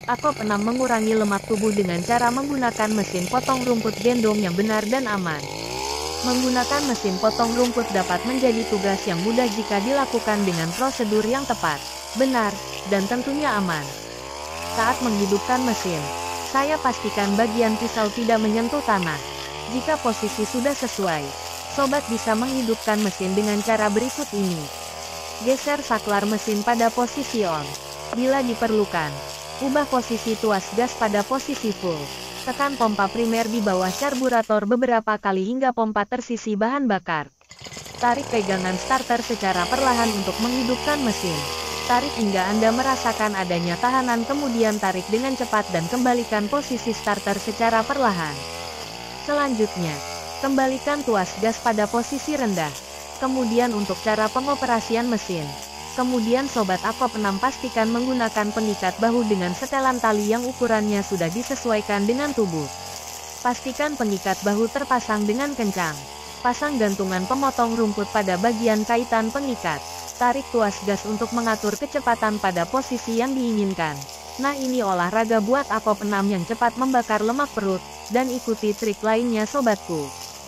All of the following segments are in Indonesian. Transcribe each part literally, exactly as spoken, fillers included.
Akop enam mengurangi lemak tubuh dengan cara menggunakan mesin potong rumput gendong yang benar dan aman. Menggunakan mesin potong rumput dapat menjadi tugas yang mudah jika dilakukan dengan prosedur yang tepat, benar, dan tentunya aman. Saat menghidupkan mesin, saya pastikan bagian pisau tidak menyentuh tanah. Jika posisi sudah sesuai, sobat bisa menghidupkan mesin dengan cara berikut ini. Geser saklar mesin pada posisi on. Bila diperlukan, ubah posisi tuas gas pada posisi full. Tekan pompa primer di bawah karburator beberapa kali hingga pompa tersisi bahan bakar. Tarik pegangan starter secara perlahan untuk menghidupkan mesin. Tarik hingga Anda merasakan adanya tahanan, kemudian tarik dengan cepat dan kembalikan posisi starter secara perlahan. Selanjutnya, kembalikan tuas gas pada posisi rendah. Kemudian untuk cara pengoperasian mesin. Kemudian Sobat Akop enam pastikan menggunakan pengikat bahu dengan setelan tali yang ukurannya sudah disesuaikan dengan tubuh. Pastikan pengikat bahu terpasang dengan kencang. Pasang gantungan pemotong rumput pada bagian kaitan pengikat. Tarik tuas gas untuk mengatur kecepatan pada posisi yang diinginkan. Nah, ini olahraga buat Akop enam yang cepat membakar lemak perut, dan ikuti trik lainnya sobatku.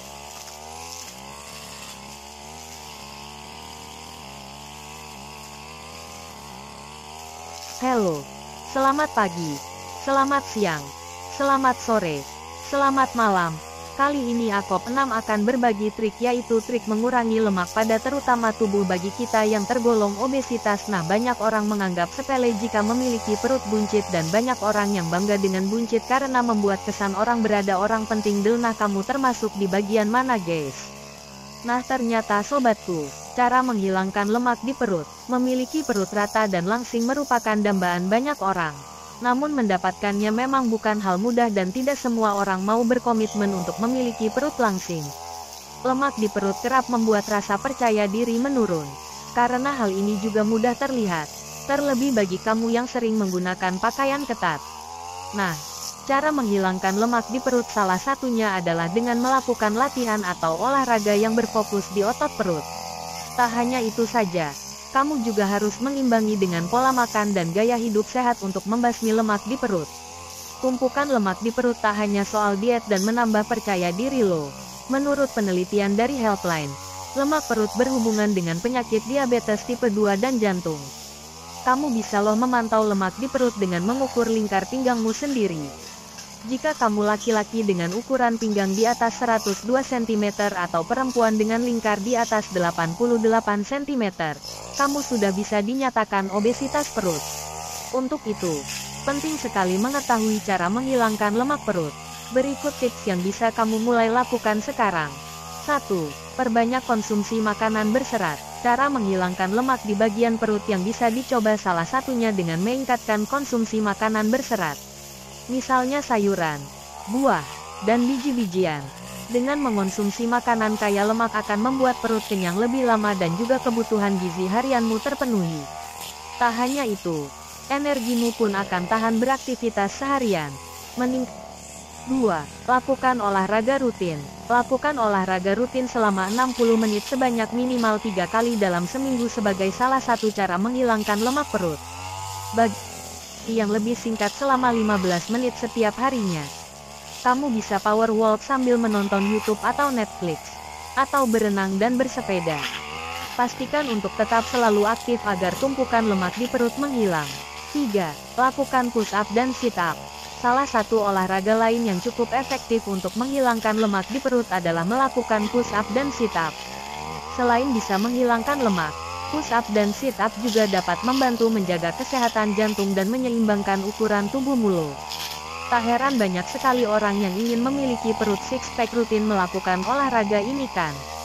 Halo, selamat pagi, selamat siang, selamat sore, selamat malam. Kali ini Akop enam akan berbagi trik, yaitu trik mengurangi lemak pada terutama tubuh bagi kita yang tergolong obesitas. Nah, banyak orang menganggap sepele jika memiliki perut buncit dan banyak orang yang bangga dengan buncit karena membuat kesan orang berada orang penting. Nah, kamu termasuk di bagian mana guys? Nah, ternyata sobatku, cara menghilangkan lemak di perut, memiliki perut rata dan langsing merupakan dambaan banyak orang. Namun mendapatkannya memang bukan hal mudah dan tidak semua orang mau berkomitmen untuk memiliki perut langsing. Lemak di perut kerap membuat rasa percaya diri menurun. Karena hal ini juga mudah terlihat, terlebih bagi kamu yang sering menggunakan pakaian ketat. Nah, cara menghilangkan lemak di perut salah satunya adalah dengan melakukan latihan atau olahraga yang berfokus di otot perut. Tak hanya itu saja, kamu juga harus mengimbangi dengan pola makan dan gaya hidup sehat untuk membasmi lemak di perut. Tumpukan lemak di perut tak hanya soal diet dan menambah percaya diri lo. Menurut penelitian dari Healthline, lemak perut berhubungan dengan penyakit diabetes tipe dua dan jantung. Kamu bisa loh memantau lemak di perut dengan mengukur lingkar pinggangmu sendiri. Jika kamu laki-laki dengan ukuran pinggang di atas seratus dua sentimeter atau perempuan dengan lingkar di atas delapan puluh delapan sentimeter, kamu sudah bisa dinyatakan obesitas perut. Untuk itu, penting sekali mengetahui cara menghilangkan lemak perut. Berikut tips yang bisa kamu mulai lakukan sekarang. satu. Perbanyak konsumsi makanan berserat. Cara menghilangkan lemak di bagian perut yang bisa dicoba salah satunya dengan meningkatkan konsumsi makanan berserat. Misalnya sayuran, buah, dan biji-bijian. Dengan mengonsumsi makanan kaya lemak akan membuat perut kenyang lebih lama dan juga kebutuhan gizi harianmu terpenuhi. Tak hanya itu, energimu pun akan tahan beraktivitas seharian. Meningkat. dua. Lakukan olahraga rutin. Lakukan olahraga rutin selama enam puluh menit sebanyak minimal tiga kali dalam seminggu sebagai salah satu cara menghilangkan lemak perut. Bagi yang lebih singkat selama lima belas menit setiap harinya. Kamu bisa power walk sambil menonton YouTube atau Netflix, atau berenang dan bersepeda. Pastikan untuk tetap selalu aktif agar tumpukan lemak di perut menghilang. tiga. Lakukan push up dan sit up. Salah satu olahraga lain yang cukup efektif untuk menghilangkan lemak di perut adalah melakukan push up dan sit up. Selain bisa menghilangkan lemak, push up dan sit up juga dapat membantu menjaga kesehatan jantung dan menyeimbangkan ukuran tubuhmu lo. Tak heran banyak sekali orang yang ingin memiliki perut six pack rutin melakukan olahraga ini kan.